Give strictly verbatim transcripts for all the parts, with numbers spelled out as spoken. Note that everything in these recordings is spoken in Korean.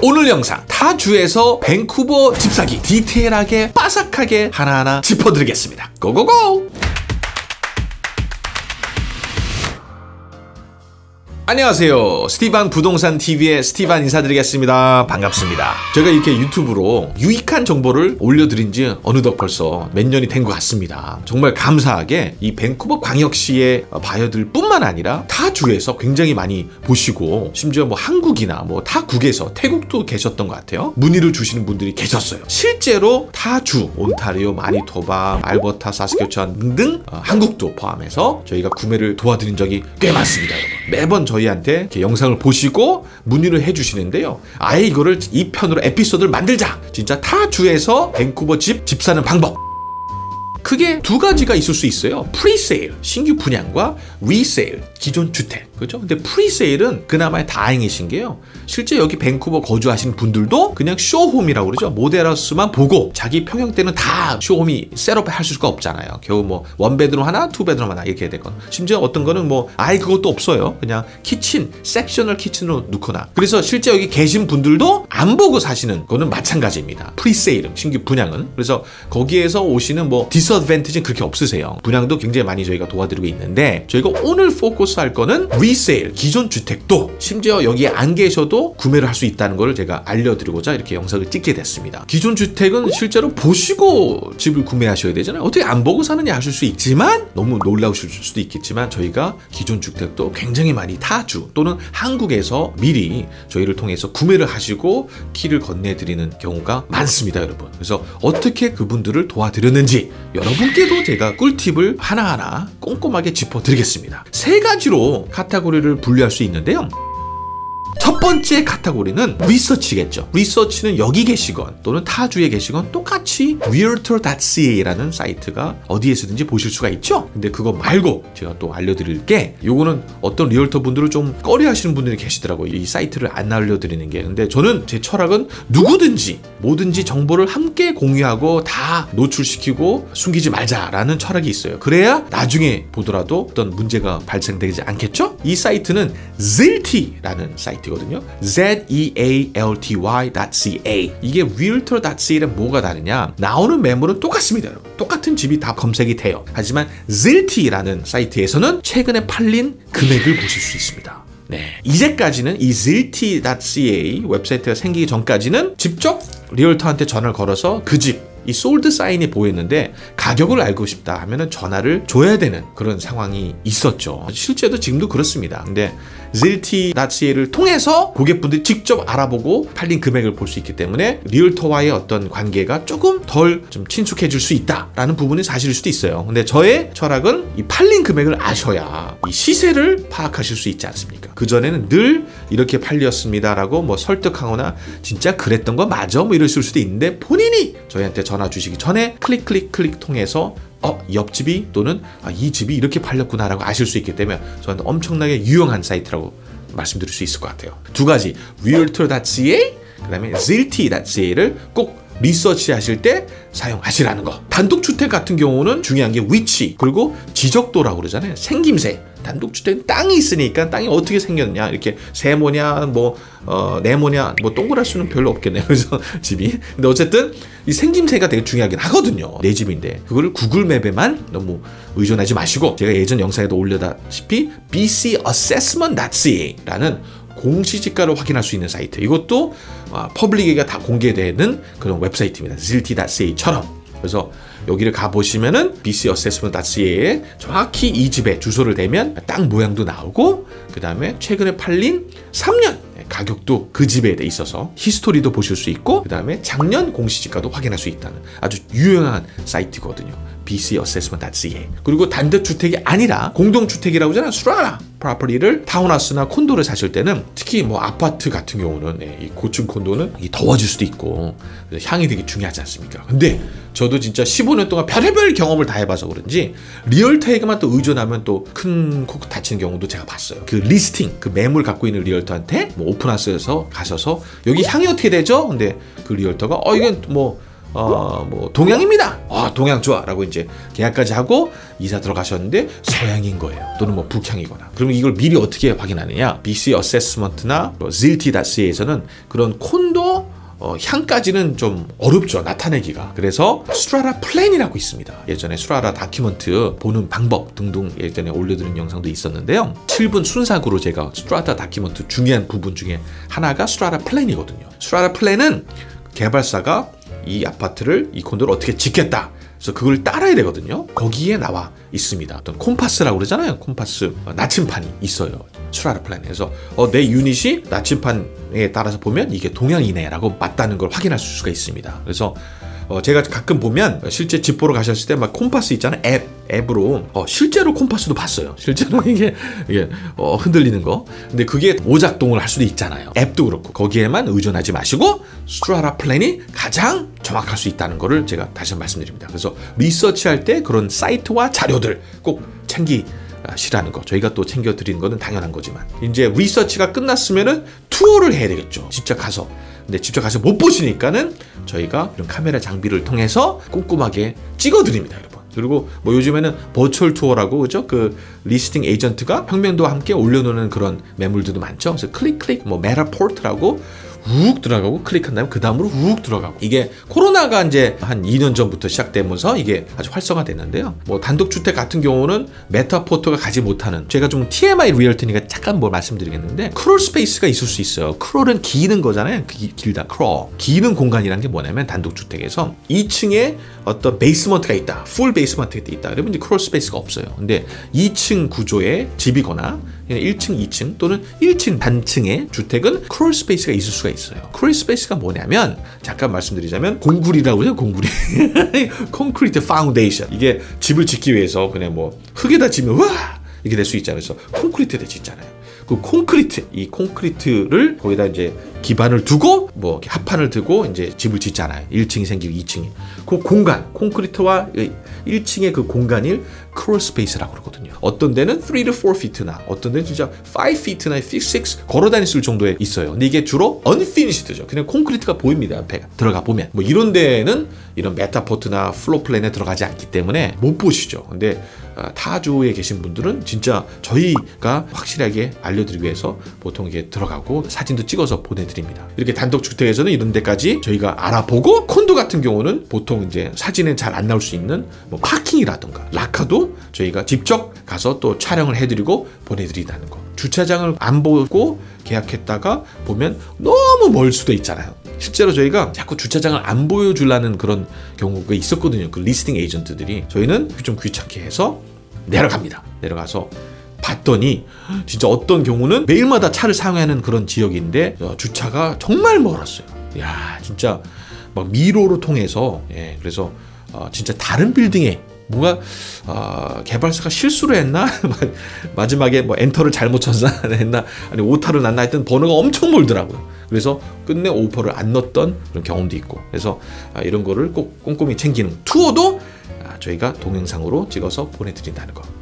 오늘 영상 타주에서 밴쿠버 집 사기 디테일하게 빠삭하게 하나하나 짚어드리겠습니다. 고고고! 안녕하세요. 스티반 부동산 티비의 스티반 인사드리겠습니다. 반갑습니다. 제가 이렇게 유튜브로 유익한 정보를 올려드린 지 어느덧 벌써 몇 년이 된 것 같습니다. 정말 감사하게 이 밴쿠버 광역시의 바이어들 뿐만 아니라 타 주에서 굉장히 많이 보시고 심지어 뭐 한국이나 뭐 타국에서 태국도 계셨던 것 같아요. 문의를 주시는 분들이 계셨어요. 실제로 타주, 온타리오, 마니토바, 알버타, 사스캐추완 등등 어, 한국도 포함해서 저희가 구매를 도와드린 적이 꽤 많습니다. 여러분. 매번 저희한테 이렇게 영상을 보시고 문의를 해주시는데요. 아예 이거를 이 편으로 에피소드를 만들자. 진짜 타주에서 밴쿠버 집, 집 사는 방법. 크게 두 가지가 있을 수 있어요. 프리세일, 신규 분양과 리세일, 기존 주택. 그죠? 근데 프리세일은 그나마 다행이신 게요. 실제 여기 밴쿠버 거주하시는 분들도 그냥 쇼홈이라고 그러죠. 모델하우스만 보고 자기 평형 때는 다 쇼홈이 셋업할 수가 없잖아요. 겨우 뭐 원베드룸 하나, 투베드룸 하나 이렇게 되건. 심지어 어떤 거는 뭐 아예 그것도 없어요. 그냥 키친, 섹셔널 키친으로 넣거나. 그래서 실제 여기 계신 분들도 안 보고 사시는 거는 마찬가지입니다. 프리세일은, 신규 분양은. 그래서 거기에서 오시는 뭐 디스어드밴티지는 그렇게 없으세요. 분양도 굉장히 많이 저희가 도와드리고 있는데 저희가 오늘 포커스 할 거는 리세일, 기존 주택도 심지어 여기에 안 계셔도 구매를 할 수 있다는 걸 제가 알려드리고자 이렇게 영상을 찍게 됐습니다. 기존 주택은 실제로 보시고 집을 구매하셔야 되잖아요. 어떻게 안 보고 사느냐 하실 수 있지만 너무 놀라우실 수도 있겠지만 저희가 기존 주택도 굉장히 많이 타주 또는 한국에서 미리 저희를 통해서 구매를 하시고 키를 건네드리는 경우가 많습니다, 여러분. 그래서 어떻게 그분들을 도와드렸는지 여러분께도 제가 꿀팁을 하나하나 꼼꼼하게 짚어드리겠습니다. 세 가지로 카테고리를 분류할 수 있는데요. 첫 번째 카테고리는 리서치겠죠. 리서치는 여기 계시건 또는 타주에 계시건 똑같이 realtor 닷 씨에이라는 사이트가 어디에서든지 보실 수가 있죠. 근데 그거 말고 제가 또 알려드릴 게 요거는 어떤 리얼터 분들을 좀 꺼려 하시는 분들이 계시더라고요. 이 사이트를 안 알려드리는 게. 근데 저는 제 철학은 누구든지 뭐든지 정보를 함께 공유하고 다 노출시키고 숨기지 말자라는 철학이 있어요. 그래야 나중에 보더라도 어떤 문제가 발생되지 않겠죠? 이 사이트는 zilty라는 사이트 거든요. zealty 닷 씨에이. 이게 realtor 닷 씨에이랑 뭐가 다르냐? 나오는 매물은 똑같습니다. 여러분. 똑같은 집이 다 검색이 돼요. 하지만 zilty라는 사이트에서는 최근에 팔린 금액을 보실 수 있습니다. 네. 이제까지는 이 zilty 닷 씨에이 웹사이트가 생기기 전까지는 직접 리얼터한테 전화를 걸어서 그 집 이 솔드 사인이 보였는데 가격을 알고 싶다 하면은 전화를 줘야 되는 그런 상황이 있었죠. 실제도 지금도 그렇습니다. 근데 zilty 닷 씨에이를 통해서 고객분들이 직접 알아보고 팔린 금액을 볼 수 있기 때문에 리얼터와의 어떤 관계가 조금 덜 좀 친숙해질 수 있다라는 부분이 사실일 수도 있어요. 근데 저의 철학은 이 팔린 금액을 아셔야 이 시세를 파악하실 수 있지 않습니까? 그전에는 늘 이렇게 팔렸습니다라고 뭐 설득하거나 진짜 그랬던 거 맞아? 뭐 이랬을 수도 있는데 본인이 저희한테 전화 주시기 전에 클릭 클릭 클릭 통해서 어, 옆집이 또는 아, 이 집이 이렇게 팔렸구나 라고 아실 수 있기 때문에 저한테 엄청나게 유용한 사이트라고 말씀드릴 수 있을 것 같아요. 두 가지 realtor 닷 씨에이 그 다음에 zilty 닷 씨에이를 꼭 리서치 하실 때 사용하시라는 거. 단독주택 같은 경우는 중요한 게 위치 그리고 지적도라고 그러잖아요. 생김새. 단독주택은 땅이 있으니까 땅이 어떻게 생겼냐 이렇게 세모냐 뭐 어, 네모냐 뭐 동그랄 수는 별로 없겠네요. 그래서 집이 근데 어쨌든 이 생김새가 되게 중요하긴 하거든요. 내 집인데 그거를 구글맵에만 너무 의존하지 마시고 제가 예전 영상에도 올려다시피 비씨 어세스먼트 닷 씨에이라는 공시지가를 확인할 수 있는 사이트. 이것도 어, 퍼블릭에게 다 공개되는 그런 웹사이트입니다. zilty 닷 씨에이처럼. 그래서 여기를 가보시면은 비씨 어세스먼트 닷 씨에이에 정확히 이 집에 주소를 대면 땅 모양도 나오고 그 다음에 최근에 팔린 삼 년 가격도 그 집에 돼 있어서 히스토리도 보실 수 있고 그 다음에 작년 공시지가도 확인할 수 있다는 아주 유용한 사이트거든요. 비씨 어세스먼트 닷 씨에이. 그리고 단독주택이 아니라 공동주택이라고 하잖아요. 수라라 프로퍼티를 타운하우스나 콘도를 사실 때는 특히 뭐 아파트 같은 경우는 네, 이 고층 콘도는 이 더워질 수도 있고 향이 되게 중요하지 않습니까? 근데 저도 진짜 십오 년 동안 별의별 경험을 다 해봐서 그런지 리얼터에게만 또 의존하면 또 큰 코 다치는 경우도 제가 봤어요. 그 리스팅, 그 매물 갖고 있는 리얼터한테 뭐 오픈하우스에서 가셔서 여기 향이 어떻게 되죠? 근데 그 리얼터가 어 이건 뭐 어, 뭐 동양입니다. 아, 동양 좋아라고 이제 계약까지 하고 이사 들어가셨는데 서양인 거예요. 또는 뭐 북향이거나. 그러면 이걸 미리 어떻게 확인하느냐? 비씨 어세스먼트나 질티.ca에서는 그런 콘도 어, 향까지는 좀 어렵죠, 나타내기가. 그래서 스트라타 플랜이라고 있습니다. 예전에 스트라타 다큐멘트 보는 방법 등등 예전에 올려드린 영상도 있었는데요. 칠 분 순삭으로 제가 스트라타 다큐멘트 중요한 부분 중에 하나가 스트라타 플랜이거든요. 스트라타 플랜은 개발사가 이 아파트를, 이 콘도를 어떻게 짓겠다. 그래서 그걸 따라야 되거든요. 거기에 나와 있습니다. 어떤 콤파스라고 그러잖아요. 콤파스, 어, 나침판이 있어요. 스트라타 플랜에서 어, 내 유닛이 나침판에 따라서 보면 이게 동양이네라고 맞다는 걸 확인할 수가 있습니다. 그래서 어, 제가 가끔 보면 실제 집 보러 가셨을 때 막 콤파스 있잖아요. 앱, 앱으로 어, 실제로 콤파스도 봤어요. 실제로 이게, 이게 어, 흔들리는 거. 근데 그게 오작동을 할 수도 있잖아요. 앱도 그렇고 거기에만 의존하지 마시고 스트라타 플랜이 가장 정확할 수 있다는 거를 제가 다시 말씀드립니다. 그래서 리서치할 때 그런 사이트와 자료들 꼭 챙기시라는 거. 저희가 또 챙겨드리는 거는 당연한 거지만 이제 리서치가 끝났으면은 투어를 해야 되겠죠. 직접 가서. 근데 직접 가서 못 보시니까는 저희가 이런 카메라 장비를 통해서 꼼꼼하게 찍어드립니다, 여러분. 그리고 뭐 요즘에는 버추얼 투어라고, 그죠? 그 리스팅 에이전트가 평면도와 함께 올려놓는 그런 매물들도 많죠. 그래서 클릭 클릭 뭐 메타포트라고 욱 들어가고 클릭한 다음에 그 다음으로 욱 들어가고. 이게 코로나가 이제 한 이 년 전부터 시작되면서 이게 아주 활성화됐는데요. 뭐 단독주택 같은 경우는 메타포토가 가지 못하는, 제가 좀 티엠아이 리얼트니까 잠깐 뭘 말씀드리겠는데, 크롤 스페이스가 있을 수 있어요. 크롤은 기는 거잖아요. 기, 길다, 크롤. 기는 공간이란 게 뭐냐면 단독주택에서 이 층에 어떤 베이스먼트가 있다, 풀 베이스먼트가 있다. 그러면 이제 크롤 스페이스가 없어요. 근데 이 층 구조의 집이거나 일 층, 이 층 또는 일 층 단층의 주택은 크롤 스페이스가 있을 수가 있어요. 크롤 스페이스가 뭐냐면, 잠깐 말씀드리자면 공구리라고 해요. 공구리. 콘크리트 파운데이션. 이게 집을 짓기 위해서 그냥 뭐 흙에다 지면 와 이렇게 될 수 있잖아요. 그래서 콘크리트에다 짓잖아요. 그 콘크리트, 이 콘크리트를 거기다 이제 기반을 두고 뭐 합판을 두고 이제 집을 짓잖아요. 일 층이 생기고 이 층이. 그 공간, 콘크리트와 일 층의 그 공간을 크롤 스페이스라고 그러거든요. 어떤 데는 삼 to 사 feet나 어떤 데는 진짜 오 feet나 육 걸어 다닐 수 정도에 있어요. 근데 이게 주로 unfinished죠. 그냥 콘크리트가 보입니다. 앞에 들어가 보면. 뭐 이런 데는 이런 메타포트나 플로 플랜에 들어가지 않기 때문에 못 보시죠. 근데 타주에 계신 분들은 진짜 저희가 확실하게 알려드리기 위해서 보통 이게 들어가고 사진도 찍어서 보내드립니다. 이렇게 단독주택에서는 이런 데까지 저희가 알아보고, 콘도 같은 경우는 보통 이제 사진에 잘 안 나올 수 있는 뭐 파킹이라든가 라카도 저희가 직접 가서 또 촬영을 해드리고 보내드린다는 거. 주차장을 안 보고 계약했다가 보면 너무 멀 수도 있잖아요. 실제로 저희가 자꾸 주차장을 안 보여주려는 그런 경우가 있었거든요. 그 리스팅 에이전트들이. 저희는 좀 귀찮게 해서 내려갑니다. 내려가서 봤더니 진짜 어떤 경우는 매일마다 차를 사용하는 그런 지역인데 주차가 정말 멀었어요. 야, 진짜 막 미로로 통해서. 예, 그래서 어, 진짜 다른 빌딩에 뭔가 어, 개발사가 실수를 했나? 마지막에 뭐 엔터를 잘못 쳤나 했나? 아니 오타를 났나 했던 번호가 엄청 멀더라고요. 그래서 끝내 오퍼를 안 넣었던 그런 경험도 있고. 그래서 아, 이런 거를 꼭 꼼꼼히 챙기는 투어도 아, 저희가 동영상으로 찍어서 보내드린다는 거.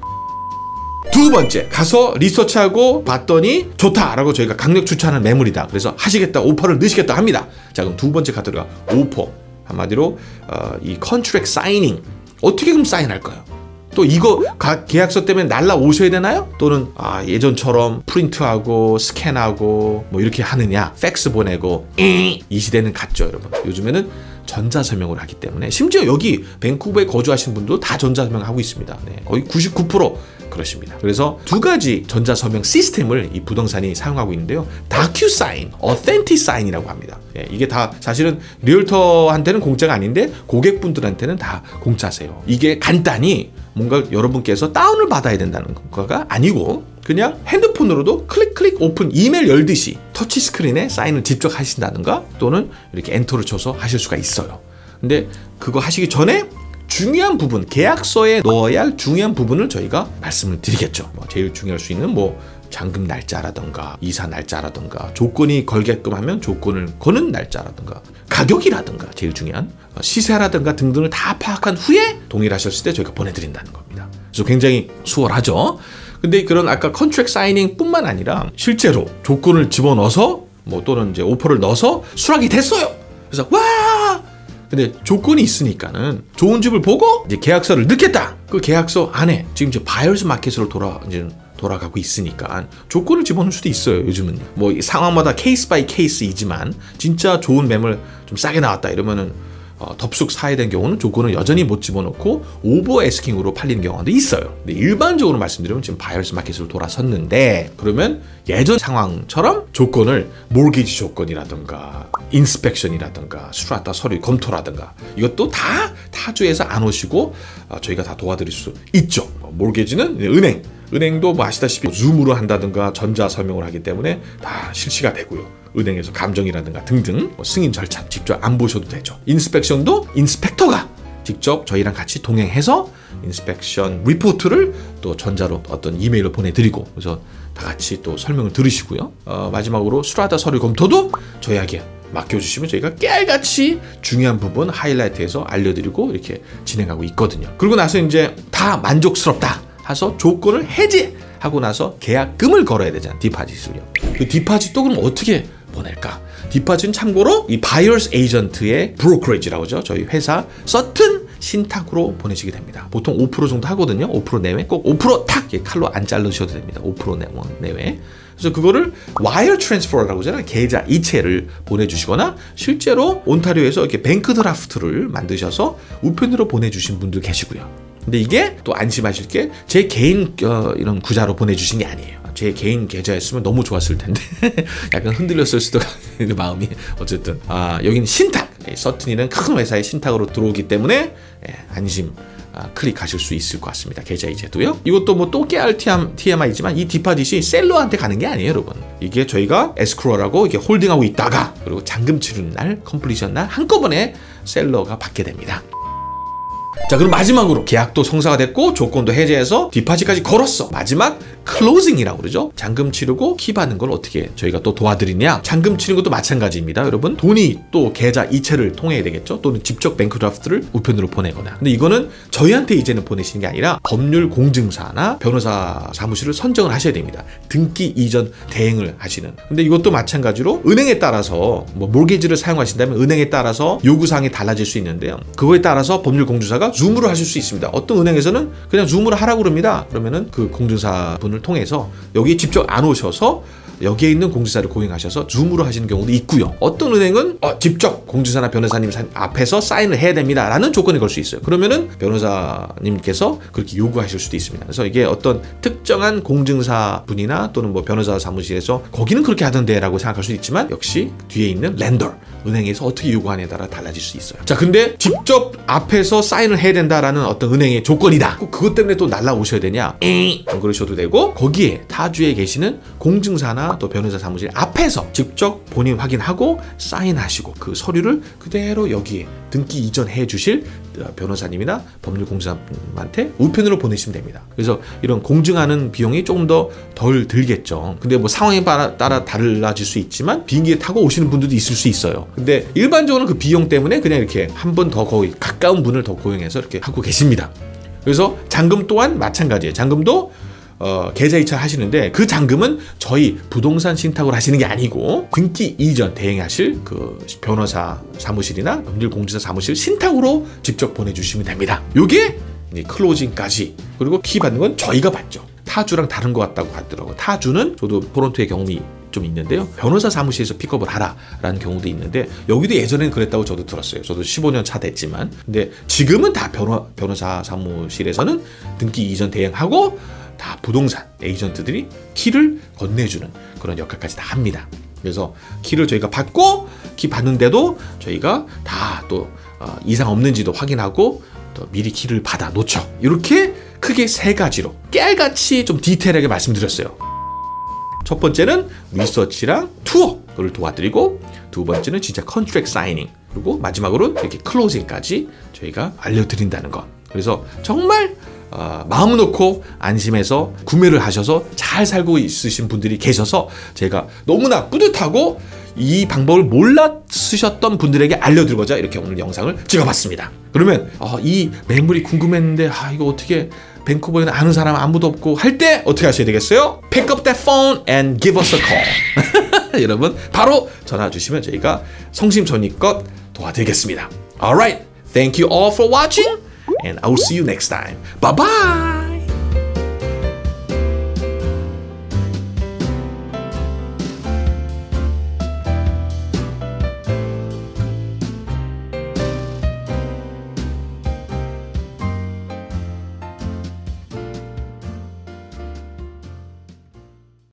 두 번째, 가서 리서치하고 봤더니 좋다라고 저희가 강력 추천하는 매물이다. 그래서 하시겠다, 오퍼를 넣으시겠다 합니다. 자, 그럼 두 번째 카테고리가 오퍼. 한마디로 어, 이 컨트랙 사이닝. 어떻게 그럼 사인할까요? 또 이거 가, 계약서 때문에 날라오셔야 되나요? 또는 아, 예전처럼 프린트하고 스캔하고 뭐 이렇게 하느냐, 팩스 보내고. 이 시대는 갔죠, 여러분. 요즘에는 전자서명을 하기 때문에, 심지어 여기 밴쿠버에 거주하시는 분도 다 전자서명 하고 있습니다. 네, 거의 구십구 퍼센트 그렇습니다. 그래서 두 가지 전자서명 시스템을 이 부동산이 사용하고 있는데요. 다큐사인, 어센티사인이라고 합니다. 예, 이게 다 사실은 리얼터한테는 공짜가 아닌데 고객분들한테는 다 공짜세요. 이게 간단히 뭔가 여러분께서 다운을 받아야 된다는 거가 아니고 그냥 핸드폰으로도 클릭 클릭 오픈, 이메일 열듯이 터치스크린에 사인을 직접 하신다든가 또는 이렇게 엔터를 쳐서 하실 수가 있어요. 근데 그거 하시기 전에 중요한 부분, 계약서에 넣어야 할 중요한 부분을 저희가 말씀을 드리겠죠. 뭐 제일 중요할 수 있는 뭐 잔금 날짜라든가 이사 날짜라든가 조건이 걸게끔 하면 조건을 거는 날짜라든가 가격이라든가 제일 중요한 시세라든가 등등을 다 파악한 후에 동일하셨을 때 저희가 보내드린다는 겁니다. 그래서 굉장히 수월하죠. 근데 그런 아까 컨트랙 사이닝 뿐만 아니라 실제로 조건을 집어넣어서 뭐 또는 이제 오퍼를 넣어서 수락이 됐어요. 그래서 와! 근데 조건이 있으니까는 좋은 집을 보고 이제 계약서를 넣겠다. 그 계약서 안에 지금 이제 바이어스 마켓으로 돌아 이제 돌아가고 있으니까 조건을 집어넣을 수도 있어요. 요즘은 뭐 상황마다 케이스 바이 케이스이지만 진짜 좋은 매물 좀 싸게 나왔다 이러면은 어, 덥석 사야 되는 경우는 조건을 여전히 못 집어넣고 오버 에스킹으로 팔리는 경우도 있어요. 근데 일반적으로 말씀드리면 지금 바이어스 마켓으로 돌아섰는데 그러면 예전 상황처럼 조건을 모르게지 조건이라든가 인스펙션이라든가 스트라타 서류 검토라든가 이것도 다 타주에서 안 오시고 어, 저희가 다 도와드릴 수 있죠. 뭐, 모르게지는 은행 은행도 뭐 아시다시피 줌으로 한다든가 전자 서명을 하기 때문에 다 실시가 되고요. 은행에서 감정이라든가 등등 뭐 승인 절차 직접 안 보셔도 되죠. 인스펙션도 인스펙터가 직접 저희랑 같이 동행해서 인스펙션 리포트를 또 전자로 어떤 이메일로 보내드리고 그래서 다 같이 또 설명을 들으시고요. 어, 마지막으로 스트라타 서류 검토도 저희에게 맡겨주시면 저희가 깨알같이 중요한 부분 하이라이트해서 알려드리고 이렇게 진행하고 있거든요. 그리고 나서 이제 다 만족스럽다 해서 조건을 해지하고 나서 계약금을 걸어야 되잖아요. 디파짓을요. 그 디파짓도 그럼 어떻게 보낼까? 디파짓은 참고로 이 바이어스 에이전트의 브로커리지라고 하죠. 저희 회사 서튼 신탁으로 보내시게 됩니다. 보통 오 퍼센트 정도 하거든요. 오 퍼센트 내외 꼭 오 퍼센트 탁 칼로 안 자르셔도 됩니다. 오 퍼센트 내외. 그래서 그거를 와이어 트랜스퍼라고 하잖아요. 계좌 이체를 보내주시거나 실제로 온타리오에서 이렇게 뱅크 드라프트를 만드셔서 우편으로 보내주신 분들 계시고요. 근데 이게 또 안심하실 게 제 개인 어, 이런 구자로 보내주신 게 아니에요. 제 개인 계좌였으면 너무 좋았을 텐데 약간 흔들렸을 수도 있는 마음이 어쨌든 아 여기는 신탁 서튼이는 큰 회사의 신탁으로 들어오기 때문에 예, 안심 아, 클릭하실 수 있을 것 같습니다. 계좌 이체도요. 이것도 뭐 또 깨알 티엠아이지만 이 디파짓이 셀러한테 가는 게 아니에요, 여러분. 이게 저희가 에스크로라고 이게 홀딩하고 있다가 그리고 잔금 치르는 날, 컴플리션 날 한꺼번에 셀러가 받게 됩니다. 자, 그럼 마지막으로 계약도 성사가 됐고 조건도 해제해서 디파짓까지 걸었어. 마지막 클로징이라고 그러죠. 잔금 치르고 키 받는 걸 어떻게 저희가 또 도와드리냐. 잔금 치르는 것도 마찬가지입니다. 여러분 돈이 또 계좌 이체를 통해야 되겠죠. 또는 직접 뱅크 드래프트를 우편으로 보내거나. 근데 이거는 저희한테 이제는 보내시는 게 아니라 법률 공증사나 변호사 사무실을 선정을 하셔야 됩니다. 등기 이전 대행을 하시는. 근데 이것도 마찬가지로 은행에 따라서 뭐 몰게지를 사용하신다면 은행에 따라서 요구사항이 달라질 수 있는데요. 그거에 따라서 법률 공증사가 줌으로 하실 수 있습니다. 어떤 은행에서는 그냥 줌으로 하라고 그럽니다. 그러면은 그 공증사분을 통해서 여기 직접 안 오셔서 여기에 있는 공증사를 고용하셔서 줌으로 하시는 경우도 있고요. 어떤 은행은 어, 직접 공증사나 변호사님 앞에서 사인을 해야 됩니다 라는 조건을 걸 수 있어요. 그러면은 변호사님께서 그렇게 요구하실 수도 있습니다. 그래서 이게 어떤 특정한 공증사 분이나 또는 뭐 변호사 사무실에서 거기는 그렇게 하던데 라고 생각할 수 있지만 역시 뒤에 있는 렌더 은행에서 어떻게 요구하느냐에 따라 달라질 수 있어요. 자, 근데 직접 앞에서 사인을 해야 된다라는 어떤 은행의 조건이다. 꼭 그것 때문에 또 날라오셔야 되냐? 에이, 안 그러셔도 되고 거기에 타주에 계시는 공증사나 또 변호사 사무실 앞에서 직접 본인 확인하고 사인하시고 그 서류를 그대로 여기에 등기 이전해 주실 변호사님이나 법률공사님한테 우편으로 보내시면 됩니다. 그래서 이런 공증하는 비용이 조금 더 덜 들겠죠. 근데 뭐 상황에 따라 달라질 수 있지만 비행기에 타고 오시는 분들도 있을 수 있어요. 근데 일반적으로 그 비용 때문에 그냥 이렇게 한 번 더 거의 가까운 분을 더 고용해서 이렇게 하고 계십니다. 그래서 잔금 또한 마찬가지예요. 잔금도 어, 계좌 이체 하시는데 그 잔금은 저희 부동산 신탁으로 하시는 게 아니고 등기 이전 대행하실 그 변호사 사무실이나 법률공증사 사무실 신탁으로 직접 보내주시면 됩니다. 요게 이제 클로징까지 그리고 키 받는 건 저희가 받죠. 타주랑 다른 것 같다고 하더라고요. 타주는 저도 토론토의 경험이 좀 있는데요. 변호사 사무실에서 픽업을 하라라는 경우도 있는데 여기도 예전에는 그랬다고 저도 들었어요. 저도 십오 년 차 됐지만 근데 지금은 다 변호, 변호사 사무실에서는 등기 이전 대행하고 다 부동산 에이전트들이 키를 건네주는 그런 역할까지 다 합니다. 그래서 키를 저희가 받고 키 받는데도 저희가 다 또 어, 이상 없는지도 확인하고 또 미리 키를 받아 놓죠. 이렇게 크게 세 가지로 깨알같이 좀 디테일하게 말씀드렸어요. 첫 번째는 리서치랑 투어를 도와드리고 두 번째는 진짜 컨트랙 사이닝 그리고 마지막으로 이렇게 클로징까지 저희가 알려드린다는 것. 그래서 정말 어, 마음 놓고 안심해서 구매를 하셔서 잘 살고 있으신 분들이 계셔서 제가 너무나 뿌듯하고 이 방법을 몰라 쓰셨던 분들에게 알려드리고자 이렇게 오늘 영상을 찍어봤습니다. 그러면 어, 이 매물이 궁금했는데 아 이거 어떻게 밴쿠버에는 아는 사람 아무도 없고 할 때 어떻게 하셔야 되겠어요? Pick up that phone and give us a call. 여러분 바로 전화 주시면 저희가 성심성의껏 도와드리겠습니다. Alright, thank you all for watching and I will see you next time. Bye bye.